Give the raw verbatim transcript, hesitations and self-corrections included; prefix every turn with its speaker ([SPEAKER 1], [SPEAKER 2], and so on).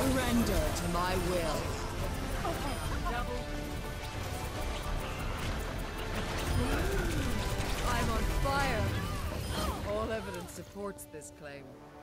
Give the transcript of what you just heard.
[SPEAKER 1] Surrender to my will. I'm on fire. All evidence supports this claim.